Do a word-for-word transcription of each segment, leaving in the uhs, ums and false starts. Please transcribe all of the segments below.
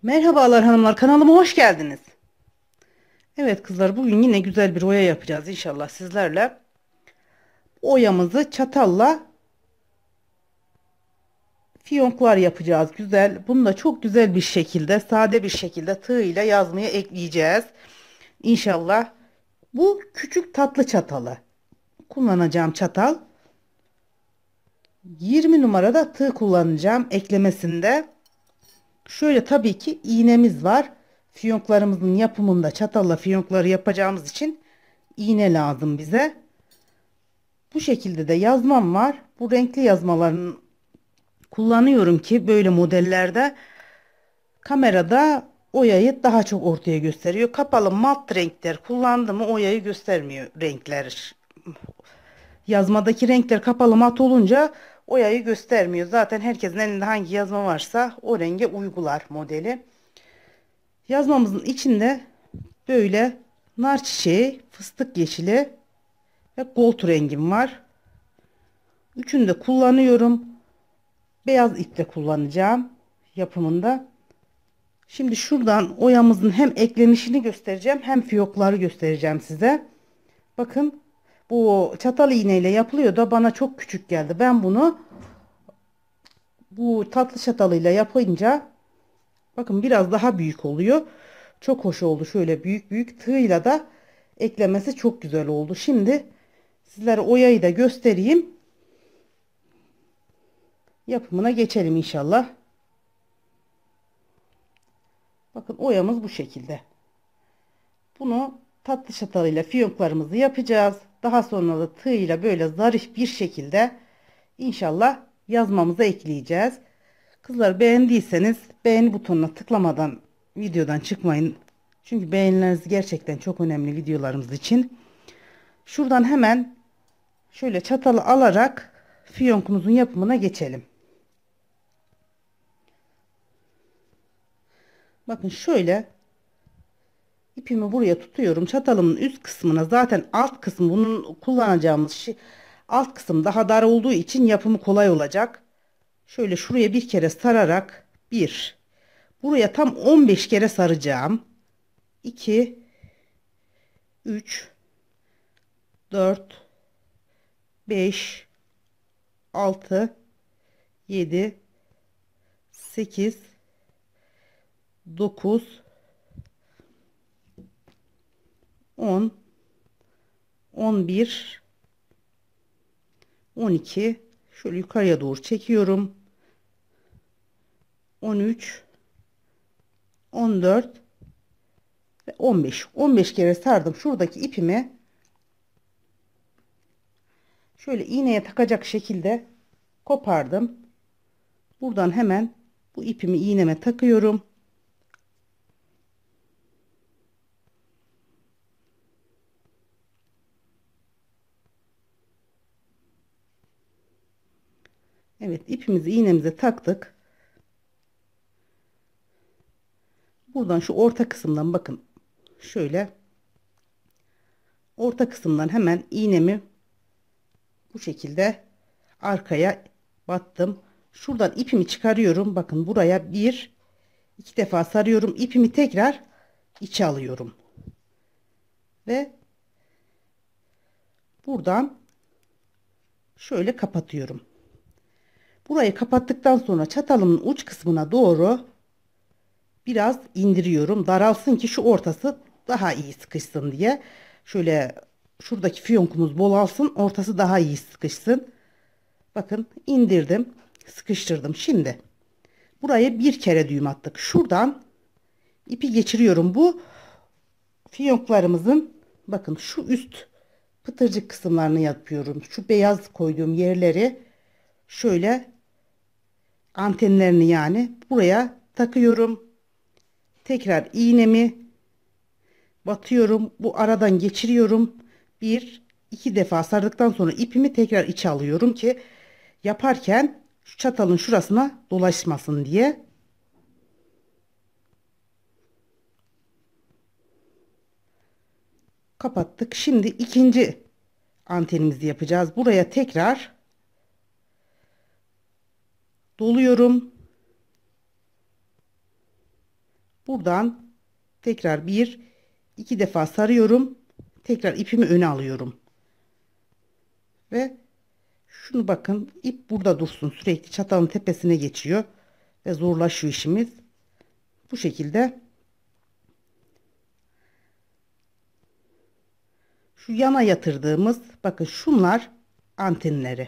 Merhabalar hanımlar, kanalıma hoş geldiniz. Evet kızlar, bugün yine güzel bir oya yapacağız inşallah sizlerle. Oyamızı çatalla fiyonklar yapacağız. Güzel. Bunu da çok güzel bir şekilde, sade bir şekilde tığ ile yazmaya ekleyeceğiz. İnşallah. Bu küçük tatlı çatalı. Kullanacağım çatal. yirmi numarada tığ kullanacağım eklemesinde. Şöyle tabii ki iğnemiz var. Fiyonklarımızın yapımında çatalla fiyonkları yapacağımız için iğne lazım bize. Bu şekilde de yazmam var. Bu renkli yazmalarını kullanıyorum ki böyle modellerde kamerada oyayı daha çok ortaya gösteriyor. Kapalı mat renkler kullandım mı oyayı göstermiyor renkler. Yazmadaki renkler kapalı mat olunca oyayı göstermiyor. Zaten herkesin elinde hangi yazma varsa o renge uygular modeli. Yazmamızın içinde böyle nar çiçeği, fıstık yeşili ve gold rengim var. Üçünü de kullanıyorum. Beyaz iple kullanacağım yapımında. Şimdi şuradan oyamızın hem eklenişini göstereceğim hem fiyokları göstereceğim size. Bakın bu çatal iğneyle yapılıyor da bana çok küçük geldi. Ben bunu bu tatlı çatalıyla yapınca bakın biraz daha büyük oluyor. Çok hoş oldu. Şöyle büyük büyük tığla da eklemesi çok güzel oldu. Şimdi sizlere oyayı da göstereyim. Yapımına geçelim inşallah. Bakın oyamız bu şekilde. Bunu tatlı çatalıyla fiyonklarımızı yapacağız. Daha sonra da tığ ile böyle zarif bir şekilde inşallah yazmamıza ekleyeceğiz. Kızlar, beğendiyseniz beğeni butonuna tıklamadan videodan çıkmayın. Çünkü beğenileriniz gerçekten çok önemli videolarımız için. Şuradan hemen şöyle çatalı alarak fiyonkumuzun yapımına geçelim. Bakın şöyle ipimi buraya tutuyorum. Çatalımın üst kısmına, zaten alt kısmı bunun kullanacağımız şey, alt kısım daha dar olduğu için yapımı kolay olacak. Şöyle şuraya bir kere sararak bir, buraya tam on beş kere saracağım. iki, üç, dört, beş, altı, yedi, sekiz, dokuz, on, on bir, on iki, şöyle yukarıya doğru çekiyorum. on üç, on dört ve on beş. on beş kere sardım. Şuradaki ipimi şöyle iğneye takacak şekilde kopardım. Buradan hemen bu ipimi iğneme takıyorum. Evet, ipimizi iğnemize taktık. Buradan şu orta kısımdan bakın şöyle orta kısımdan hemen iğnemi bu şekilde arkaya battım. Şuradan ipimi çıkarıyorum. Bakın buraya bir iki defa sarıyorum. İpimi tekrar içe alıyorum. Ve buradan şöyle kapatıyorum. Burayı kapattıktan sonra çatalımın uç kısmına doğru biraz indiriyorum. Daralsın ki şu ortası daha iyi sıkışsın diye. Şöyle şuradaki fiyonkumuz bol alsın. Ortası daha iyi sıkışsın. Bakın indirdim. Sıkıştırdım. Şimdi buraya bir kere düğüm attık. Şuradan ipi geçiriyorum. Bu fiyonklarımızın bakın şu üst pıtırcık kısımlarını yapıyorum. Şu beyaz koyduğum yerleri şöyle antenlerini yani buraya takıyorum. Tekrar iğnemi batıyorum. Bu aradan geçiriyorum. Bir, iki defa sardıktan sonra ipimi tekrar içe alıyorum ki yaparken şu çatalın şurasına dolaşmasın diye. Kapattık. Şimdi ikinci antenimizi yapacağız. Buraya tekrar doluyorum. buradan tekrar bir iki defa sarıyorum. Tekrar ipimi öne alıyorum. Ve şunu bakın, ip burada dursun, sürekli çatalın tepesine geçiyor ve zorlaşıyor işimiz. Bu şekilde şu yana yatırdığımız, bakın şunlar antenleri.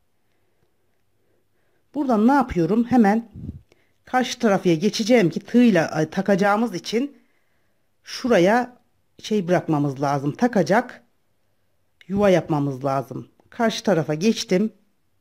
Buradan ne yapıyorum? Hemen karşı tarafıya geçeceğim ki tığla takacağımız için şuraya şey bırakmamız lazım. Takacak yuva yapmamız lazım. Karşı tarafa geçtim.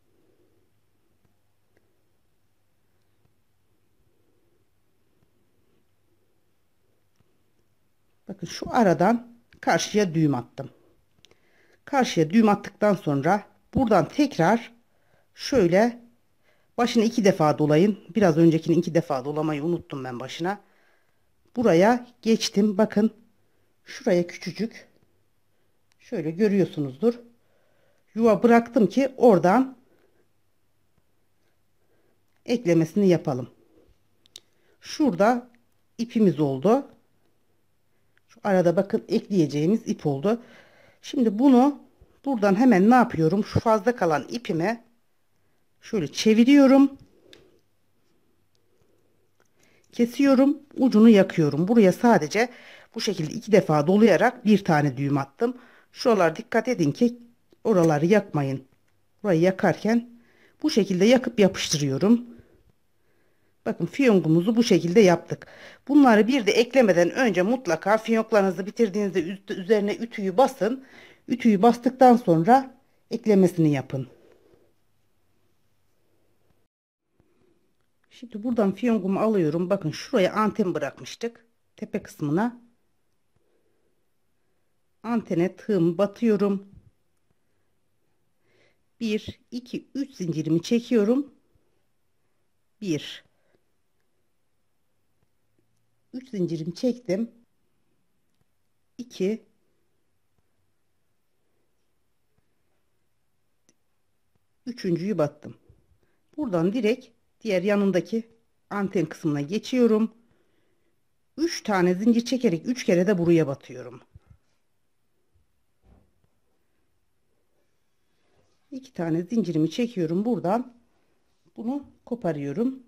Bakın şu aradan karşıya düğüm attım. Karşıya düğüm attıktan sonra buradan tekrar şöyle başını iki defa dolayın. Biraz öncekini iki defa dolamayı unuttum ben başına. Buraya geçtim. Bakın şuraya küçücük şöyle görüyorsunuzdur. Yuva bıraktım ki oradan eklemesini yapalım. Şurada ipimiz oldu. Şu arada bakın ekleyeceğimiz ip oldu. Şimdi bunu buradan hemen ne yapıyorum? Şu fazla kalan ipime şöyle çeviriyorum. Kesiyorum. Ucunu yakıyorum. Buraya sadece bu şekilde iki defa dolayarak bir tane düğüm attım. Şuralar dikkat edin ki oraları yakmayın. Burayı yakarken bu şekilde yakıp yapıştırıyorum. Bakın fiyonkumuzu bu şekilde yaptık. Bunları bir de eklemeden önce mutlaka fiyonklarınızı bitirdiğinizde üst, üzerine ütüyü basın. Ütüyü bastıktan sonra eklemesini yapın. Şimdi buradan fiyonkumu alıyorum. Bakın şuraya anten bırakmıştık. Tepe kısmına. Antene tığımı batıyorum. bir, iki, üç zincirimi çekiyorum. bir, üç zincirimi çektim. iki, üçüncüyü battım. Buradan direkt diğer yanındaki anten kısmına geçiyorum. üç tane zincir çekerek üç kere de buraya batıyorum. iki tane zincirimi çekiyorum buradan. Bunu koparıyorum.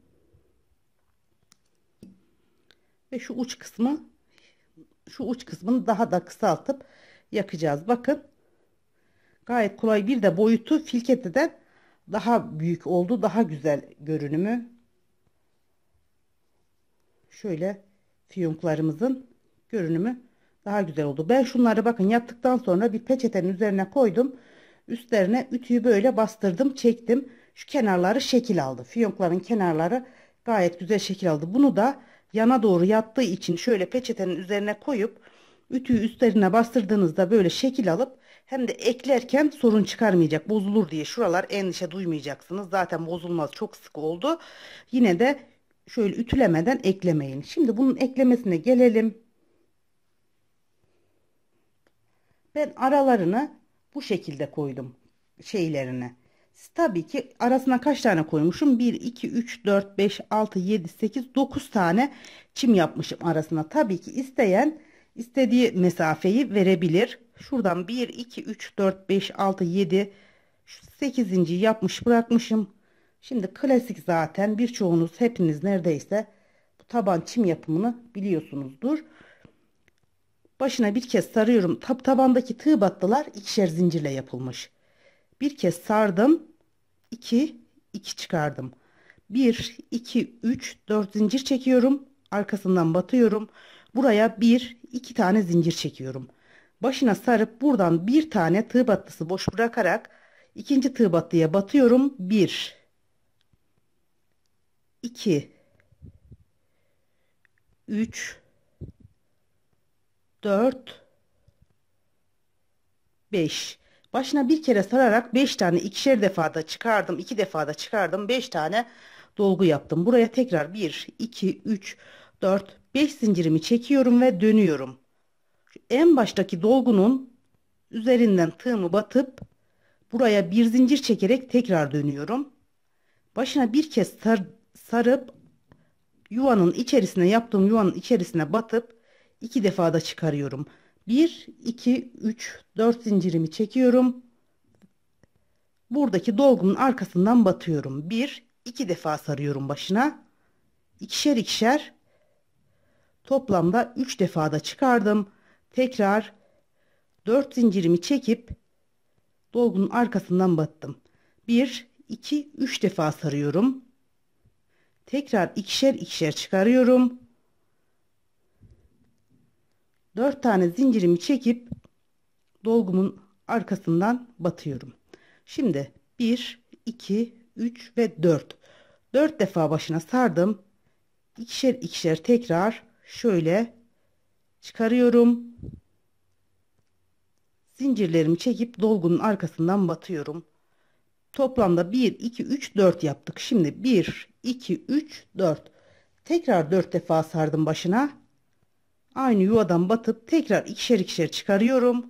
Ve şu uç kısmı şu uç kısmını daha da kısaltıp yakacağız. Bakın gayet kolay, bir de boyutu filketiden daha büyük oldu. Daha güzel görünümü. Şöyle fiyonklarımızın görünümü daha güzel oldu. Ben şunları bakın yaptıktan sonra bir peçetenin üzerine koydum. Üstlerine ütüyü böyle bastırdım, çektim. Şu kenarları şekil aldı. Fiyonkların kenarları gayet güzel şekil aldı. Bunu da yana doğru yattığı için şöyle peçetenin üzerine koyup ütüyü üstlerine bastırdığınızda böyle şekil alıp hem de eklerken sorun çıkarmayacak, bozulur diye şuralar endişe duymayacaksınız. Zaten bozulmaz, çok sık oldu. Yine de şöyle ütülemeden eklemeyin. Şimdi bunun eklemesine gelelim. Ben aralarını bu şekilde koydum şeylerine. Siz tabii ki arasına kaç tane koymuşum? bir, iki, üç, dört, beş, altı, yedi, sekiz, dokuz tane çim yapmışım arasına. Tabii ki isteyen istediği mesafeyi verebilir. Şuradan bir, iki, üç, dört, beş, altı, yedi, sekizinci yapmış bırakmışım. Şimdi klasik, zaten birçoğunuz, hepiniz neredeyse bu taban çim yapımını biliyorsunuzdur. Başına bir kez sarıyorum. Tab tabandaki tığ battılar ikişer zincirle yapılmış. Bir kez sardım. iki, iki çıkardım. bir, iki, üç, dört zincir çekiyorum. Arkasından batıyorum. Buraya bir, iki tane zincir çekiyorum. Başına sarıp buradan bir tane tığ battısı boş bırakarak ikinci tığ battıya batıyorum. bir, iki, üç, dört, beş. Başına bir kere sararak beş tane, ikişer defada çıkardım. iki defada çıkardım. beş tane dolgu yaptım. Buraya tekrar bir, iki, üç, dört, beş zincirimi çekiyorum ve dönüyorum. Şu en baştaki dolgunun üzerinden tığımı batıp buraya bir zincir çekerek tekrar dönüyorum. Başına bir kez sar, sarıp yuvanın içerisine yaptığım yuvanın içerisine batıp iki defa da çıkarıyorum. bir, iki, üç, dört zincirimi çekiyorum. Buradaki dolgumun arkasından batıyorum. bir, iki defa sarıyorum başına. İkişer ikişer toplamda üç defa da çıkardım. Tekrar dört zincirimi çekip dolgunun arkasından battım. bir, iki, üç defa sarıyorum. Tekrar ikişer ikişer çıkarıyorum. dört tane zincirimi çekip dolgumun arkasından batıyorum. Şimdi bir, iki, üç ve dört. dört defa başına sardım. İkişer ikişer tekrar şöyle çıkarıyorum. Zincirlerimi çekip dolgunun arkasından batıyorum. Toplamda bir, iki, üç, dört yaptık. Şimdi bir, iki, üç, dört. Tekrar dört defa sardım başına. Aynı yuvadan batıp tekrar ikişer ikişer çıkarıyorum.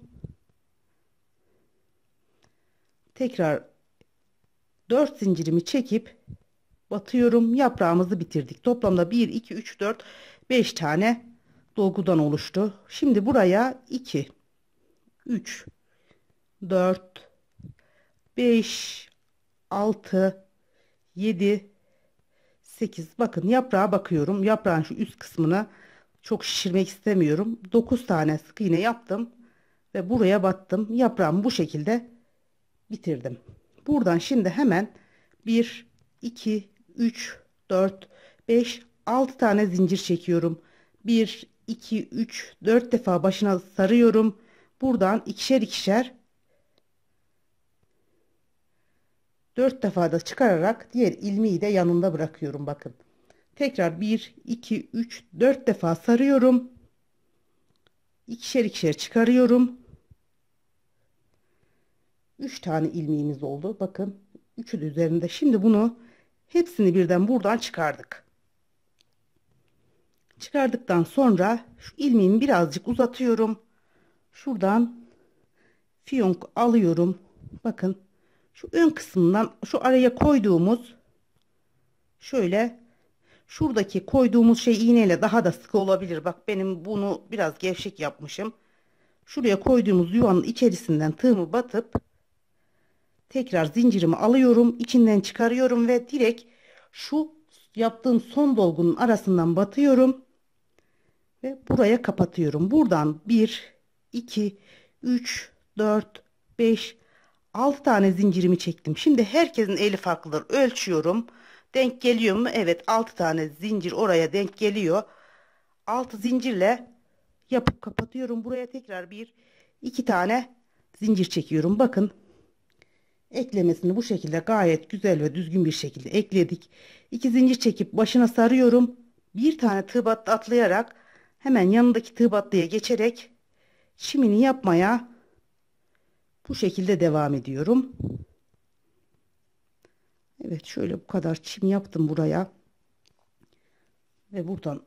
Tekrar dört zincirimi çekip batıyorum. Yaprağımızı bitirdik. Toplamda bir, iki, üç, dört, beş tane dolgudan oluştu. Şimdi buraya iki, üç, dört, beş, altı, yedi, sekiz. Bakın yaprağa bakıyorum. Yaprağın şu üst kısmını çok şişirmek istemiyorum. dokuz tane sık iğne yaptım ve buraya battım. Yaprağımı bu şekilde bitirdim. Buradan şimdi hemen bir, iki, üç, dört, beş, altı tane zincir çekiyorum. bir, iki, üç, dört defa başına sarıyorum. Buradan ikişer ikişer dört defa da çıkararak diğer ilmeği de yanında bırakıyorum. Bakın. Tekrar bir, iki, üç, dört defa sarıyorum. İkişer ikişer çıkarıyorum. üç tane ilmeğimiz oldu. Bakın. üçü de üzerinde. Şimdi bunu hepsini birden buradan çıkardık. Çıkardıktan sonra şu ilmeğimi birazcık uzatıyorum. Şuradan fiyonk alıyorum. Bakın. Şu ön kısmından şu araya koyduğumuz şöyle şuradaki koyduğumuz şey iğneyle daha da sıkı olabilir. Bak benim bunu biraz gevşek yapmışım. Şuraya koyduğumuz yuvanın içerisinden tığımı batıp tekrar zincirimi alıyorum. İçinden çıkarıyorum ve direkt şu yaptığım son dolgunun arasından batıyorum. Ve buraya kapatıyorum. Buradan bir, iki, üç, dört, beş, altı tane zincirimi çektim. Şimdi herkesin eli farklıdır. Ölçüyorum. Denk geliyor mu? Evet, altı tane zincir oraya denk geliyor. altı zincirle yapıp kapatıyorum. Buraya tekrar bir, iki tane zincir çekiyorum. Bakın eklemesini bu şekilde gayet güzel ve düzgün bir şekilde ekledik. iki zincir çekip başına sarıyorum. Bir tane tığ battı atlayarak hemen yanındaki tığ battıya geçerek çimini yapmaya bu şekilde devam ediyorum. Evet, şöyle bu kadar çim yaptım buraya. Ve buradan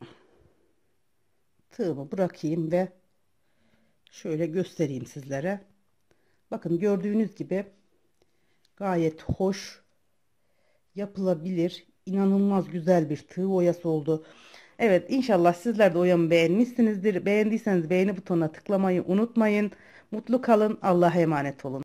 tığımı bırakayım ve şöyle göstereyim sizlere. Bakın gördüğünüz gibi gayet hoş, yapılabilir, inanılmaz güzel bir tığ oyası oldu. Evet, inşallah sizler de oyamı beğenmişsinizdir. Beğendiyseniz beğeni butonuna tıklamayı unutmayın. Mutlu kalın. Allah'a emanet olun.